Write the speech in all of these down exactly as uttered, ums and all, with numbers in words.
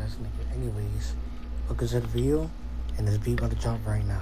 ass nigga. Anyways, look at the video, and this beat about to drop right now.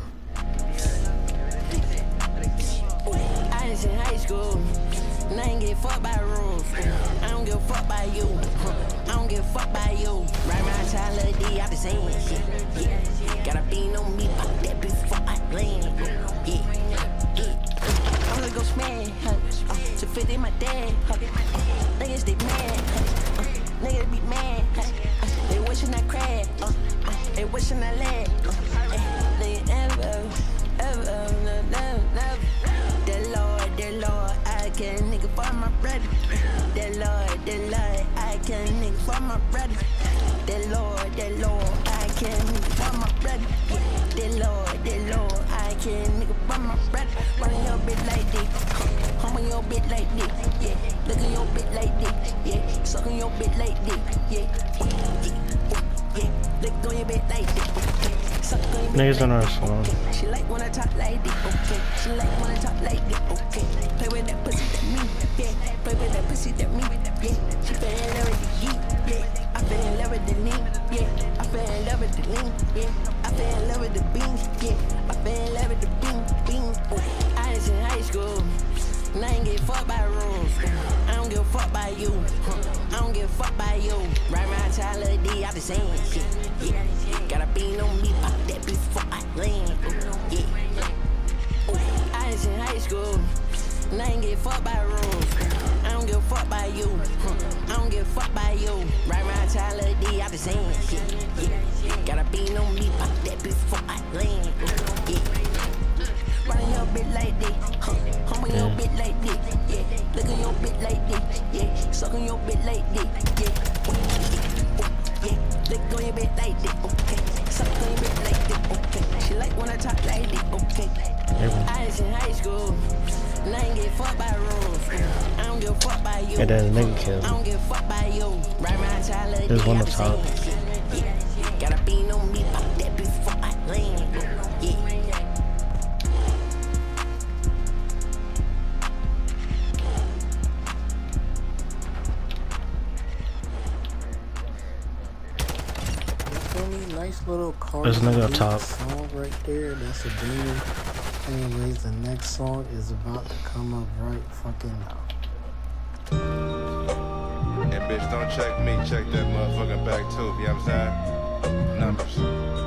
I was in high school, and I ain't get fucked by rules. I don't give a fuck by you. I don't give a fuck by you. Right around child of the D, I be saying shit. Yeah, gotta be no me about that before I land. Yeah, yeah. I'm gonna go smash, huh? Uh, to fit in my dad, huh? Uh, niggas they mad, huh? Uh, niggas be mad, huh? Uh, they wishing I crashed, uh, uh, they wishing I land. Uh, uh, they ever, ever, ever, never, never. The Lord, the Lord, I can nigga for my brother. The Lord, the Lord, I can nigga for my brother. The Lord, the Lord, I can nigga for my brother. The Lord, the Lord, I can nigga for my brother. Running your bitch like this, hum on your bitch like this, yeah. Look at your bitch like this, yeah. Suck on your bitch like this, yeah. Yeah, lick on your bitch like this. Niggas don't know her song. She like when I talk like this, okay. She like when I talk like this, okay. Play with that pussy that me, yeah. Play with that pussy that me, yeah. She fell in love with the geek, yeah. I fell in love with the lean, yeah. I fell in love with the lean, yeah. I fell in love with the beans, yeah. I fell in love with the bean, bean. I was in high school, and I ain't get fucked by rules. I don't give a fuck by you. I don't give a fuck by you. Right around child of the D, I be saying shit. Yeah, gotta be no me about that before I land. Yeah, I was in high school, and I ain't get fucked by rules. I don't give a fuck by you. I don't give a fuck by you. Right around child of the D, I be saying shit. Yeah, gotta be no me about that before I land. Yeah. Running your bitch like this, huh? Hum on your bitch like this, yeah. Look at your bitch like this, yeah. Suck on your bitch like this, yeah. Yeah, lick on your bitch like this, okay. Suck on your bitch like this, okay. She like when I talk like this, okay. I was in high school, and I ain't get fucked by rules. I don't give a fuck by you. And then nigga killed. I don't give a fuck by you. Right around child of the There's D, one I on be top. saying shit. Yeah, gotta be no me about that before I land. Yeah. Nice little Carti There's nigga up top. song right there. That's a banger. Anyways, the next song is about to come up right fucking now. And bitch, don't check me, check that motherfucking back too. You know what I'm saying? Numbers.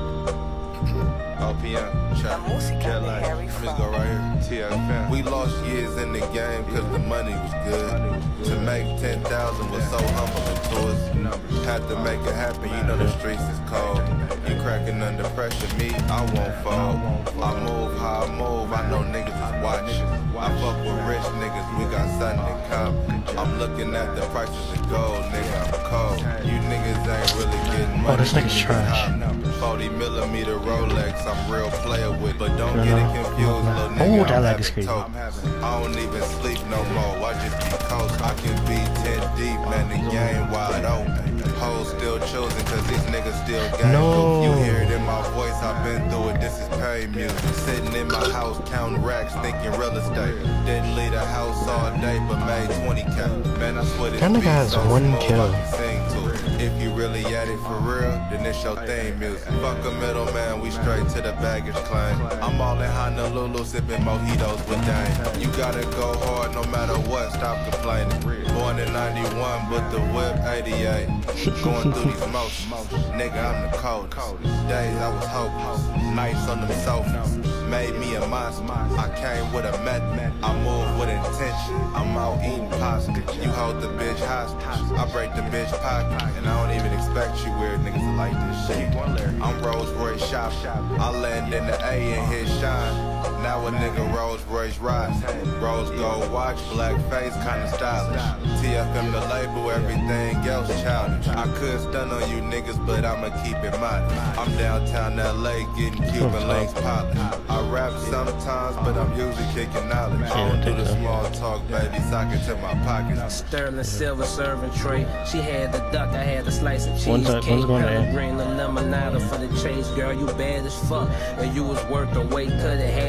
O P M, check. Carolina. Let's go right here. T F N. We lost years in the game cause the money was good. To make ten thousand was so humbling to us. Had to make it happen, you know the streets is cold. You cracking under pressure, me, I won't fall. I move how I move, I know niggas is watching. I fuck with rich niggas, we got something in common. I'm looking at the prices of gold, nigga, I'm cold. You niggas ain't really getting money. Oh, this nigga's trash. forty millimeter Rolex, I'm real player with, but don't get it confused, little nigga. Oh, that I'm leg is having crazy. tope. I don't even sleep no more, I just be coast. I can be ten deep, man, the game wide open. Hoes still choosing cause these niggas still gang. No. You hear it in my voice, I've been through it, this is paid music. Sitting in my house counting racks, thinking real estate. Didn't leave the house all day but made twenty K. Man, I swear this That nigga beat has so one smooth, kill. I can sing to it. If you really at it for real, then it's your theme music. Fuck a middleman, we straight to the baggage claim. I'm all in Honolulu sipping mojitos with Dame. You gotta go hard no matter what, stop complaining. Born in ninety-one, but the whip eighty-eight. Going through these motions, nigga, I'm the coldest. Days I was hopeless, nights on them sofas. Made me a monster, I came with a method. I move with intention, I'm out eating pasta. You hold the bitch hostage, I break the bitch pocket. And I don't even expect you weird niggas to like this shit. I'm Rolls Royce shop, I land in the A and hit shine. Now a nigga Rolls Royce ride. Rose gold watch, black face, kinda stylish. T F M the label, everything else childish. I could stun on you niggas, but I'ma keep it modest. I'm downtown L A getting Cuban links polished. I rap sometimes, but I'm usually kicking knowledge. I don't do the small talk, baby, sock it to my pockets. Sterling silver serving tray. She had the duck, I had the slice of One's cheesecake. going to Green, the lemonade for the chase, girl. You bad as fuck, and you was worth the wait. Coulda had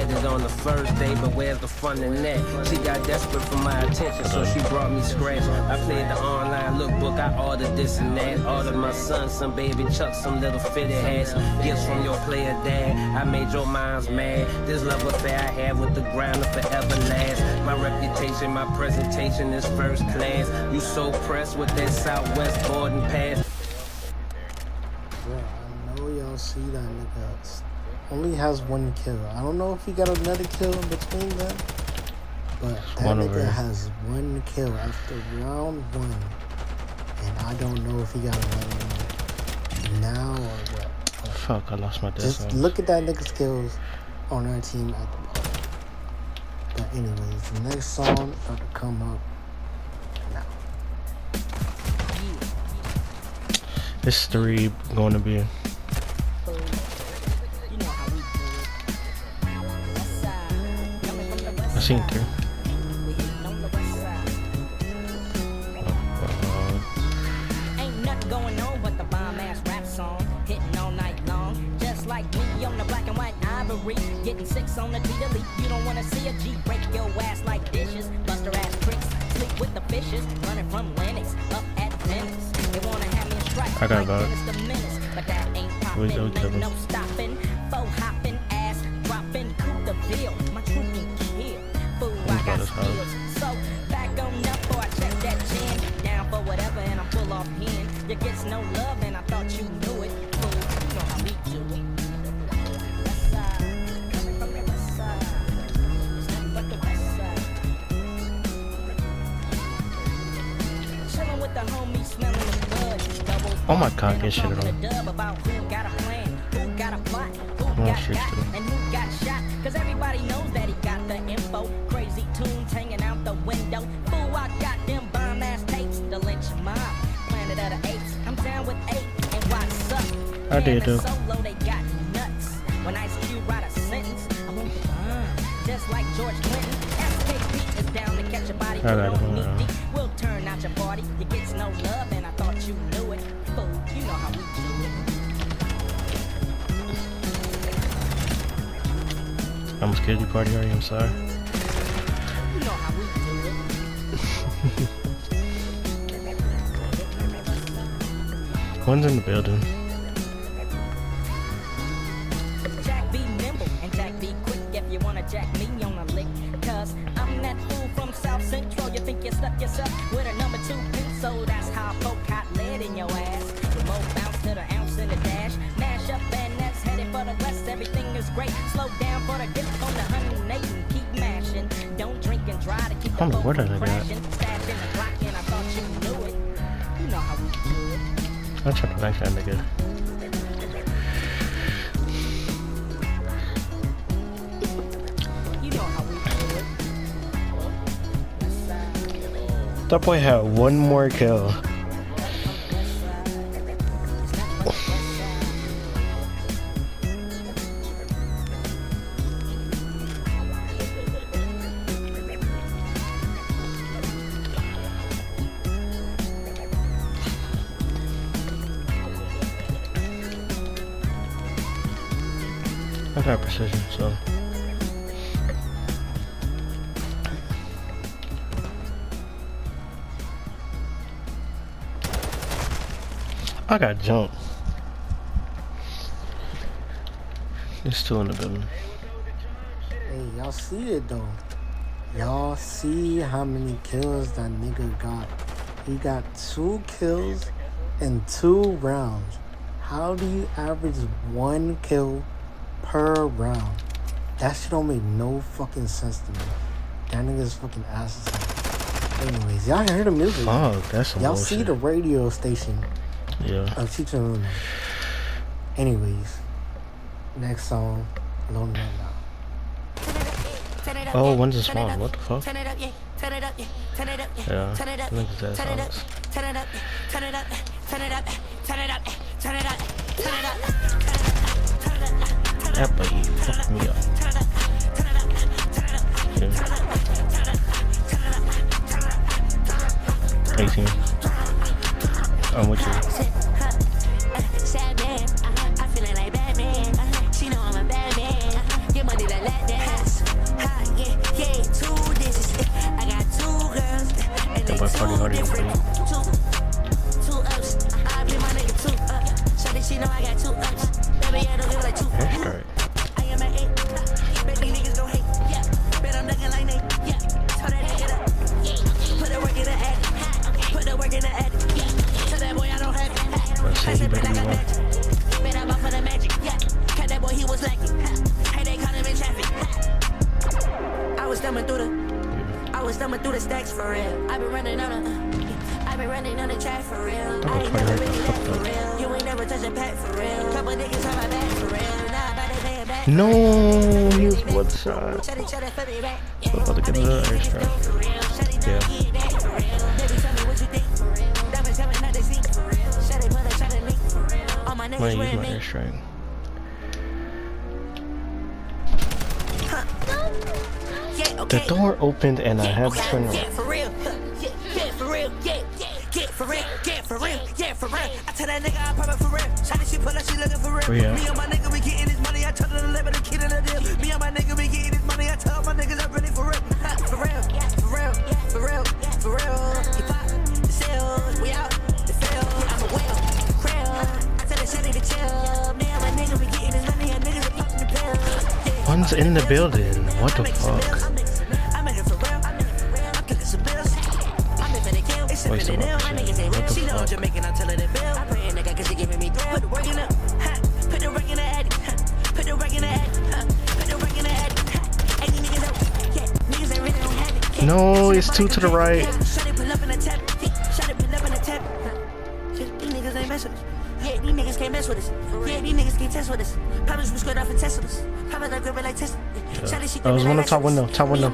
made it on the first day, but where's the fun in that? She got desperate for my attention, so she brought me scratch. I played the online lookbook, I ordered this and that. Ordered my son some baby chucks, some little fitted hats. Gifts from your player dad, I made your minds mad. This love affair I have with the ground will forever last. My reputation, my presentation is first class. You so pressed with that Southwest boarding pass. Bro, I know y'all see that nigga only has one kill. I don't know if he got another kill in between them, but that one nigga over. has one kill after round one, and I don't know if he got another one now or what. But fuck, I lost my death. just look at that nigga's kills on our team at the bottom. But anyways, the next song about to come up now. It's three going to be. I seen three. Ain't nothing going on but the bomb ass rap song, hitting all night long. Just like me on the black and white ivory, getting six on the delete. You don't wanna see a G break your ass like dishes, buster ass tricks, sleep with the fishes, running from Lennox up at Dennis. They wanna have me a strike. I got about it. But that ain't poppin', ain't no stopping, faux hopping, ass dropping, coup the bill. My truth can kill. Fool, I got skills. So back on up or I check that chin. Down for whatever and I'm full off in. You gets no love and I thought you knew it. Fool, you know how we do it. West side, coming from the west side. It's nothing but the west side. Chillin' with the homies, smelling the bud. Double Oh my god, get shit on. about who got a plan, who got a plot, who got got, and who got shot. Cause everybody knows that he got the info. Crazy tunes hanging out the window. Fool, I got them bomb ass tapes. The lynch mob, planet of the apes. I'm down with eight and what's up? I did though. Solo, they got nuts. When Ice Cube write a sentence, I want the bomb. Just like George Clinton, S K P is down to catch a body. I got You it. don't need deep. We'll turn out your party. You get no love and I thought you knew it. Fool, you know how we do it. I'm scared you party already, I'm sorry. You know how we do it. One's in the building. Jack be nimble and Jack be quick if you wanna jack me on a lick. Cause I'm that fool from South Central. You think you stuck yourself with a number two pin, so that's how I poke hot lead in your ass. The more bounce to the ounce in the dash. Mash up and that's headed for the west. Everything is great. Slow down for the dip on the one oh eight and keep mashing. Don't drink and drive to keep the I don't know boat where from that nigga at. crashing. Stash in the clock and I thought you knew it. You know how we do it. I'm trying to like that nigga. You know how we do it. West side. That boy had one more kill. I got precision, so. I got jumped. There's two in the building. Hey, y'all see it though. Y'all see how many kills that nigga got. He got two kills in two rounds. How do you average one kill per round? That shit don't make no fucking sense to me. That nigga's fucking ass is off. Anyways, y'all hear the music. Oh, that's some Y'all bullshit. see the radio station Yeah. of Chicha Luna. Anyways, next song, Lonely Right Now. Oh, one's a small. What the fuck? Yeah, I think it's that songs. That boy fucked me up. Yeah. eighteen. I'm with you. Sad man, I'm feeling like Batman. She know I'm a bad man. Get money to let dance. got Carti harder than me. Two ups. I play my nigga two ups. Shawty, she know I got two ups. Baby, I don't give like two That's right. I am at eight. Baby, niggas gon' hate. Yeah. Bet I'm looking like Nate. Yeah. Told that nigga up. Put the work in the attic. Put the work in the attic. Yeah. Tell that boy I don't have it. Bro, say he better be one. Bet I'm up for the magic. Yeah. Cut that boy, he was lacking. Hey, they caught him in traffic. I was thumbing through the. I was thumbing through the stacks for real. I been running on a. I been running on the track for real. I ain't never really left for real. You ain't never touch a pack for real. Couple niggas on my back for real. Nah, about to pay it back. No, he was one shot. I'm about to get the airstrike. Yeah. I'm gonna use my airstrike. The door opened and I had to turn around. For real, yeah, for real, yeah, yeah, for real, yeah, for real, yeah, for real. I tell that nigga I pop it for real. Shawty, she pull up, she looking for real. Oh, yeah. Me and my nigga, we getting this money. I told her to live with a kid in the deal. Me and my nigga, we getting this money. I tell my niggas I'm really for real. For real, for real, for real, for real. He pop, the sales, we out, the fail. I'm a whale, real. I tell the shawty to chill. Me and my nigga, we getting this money. And niggas are popping the pill. One's in the building. What the fuck? Wait, so what? What the fuck? No, it's two to the right. Yeah, these niggas can't mess with us. Yeah, these niggas can't test with us. Promise we squared off and tested us. Promise I grip it like Tesla. I was one on top window, top window.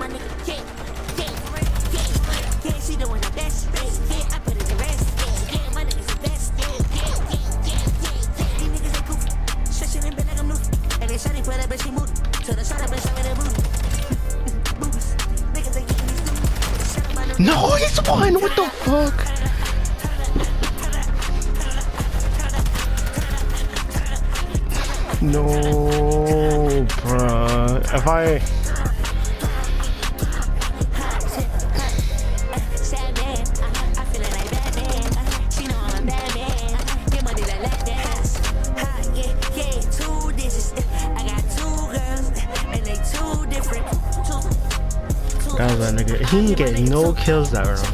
No, he's one. What the fuck? No, bruh. If I That was that nigga. He didn't get no kills that round.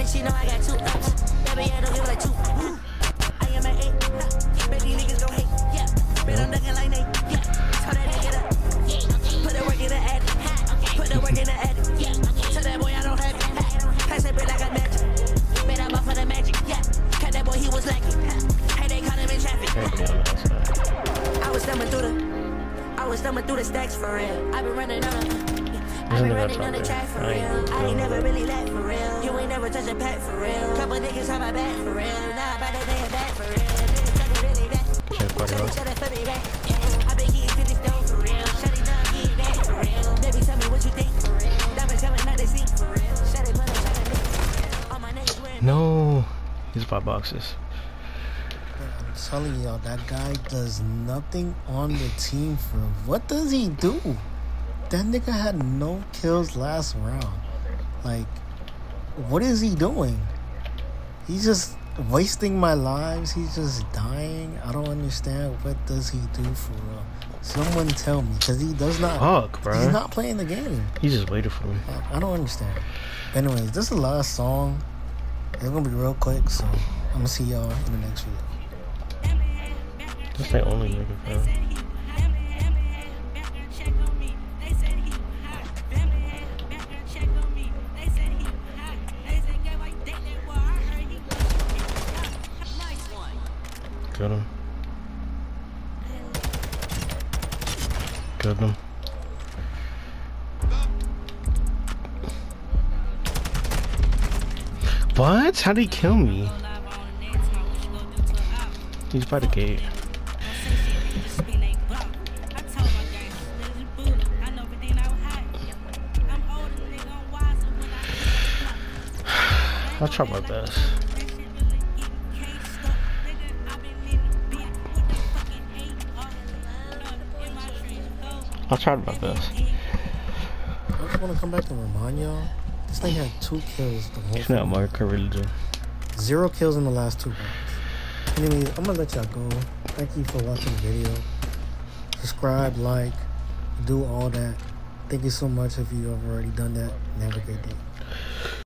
No, he's five boxes. I'm telling y'all, that guy does nothing on the team for him. What does he do? That nigga had no kills last round. Like, what is he doing? He's just wasting my lives. He's just dying. I don't understand. What does he do for real? Someone tell me, because he does not. Fuck, bro. He's not playing the game. He just waited for me. I don't understand. Anyways, this is the last song. It's gonna be real quick, so I'm gonna see y'all in the next video. That's my only nigga, bro. Got him. Got him. What? How did he kill me? He's by the gate. I'll try my best. I'll try my best. I just want to come back and remind y'all, This thing had two kills the whole It's not fight. Mark religion. Zero kills in the last two rounds. Anyways, I'm gonna let y'all go. Thank you for watching the video. Subscribe, like, do all that. Thank you so much if you have already done that. And have a great day.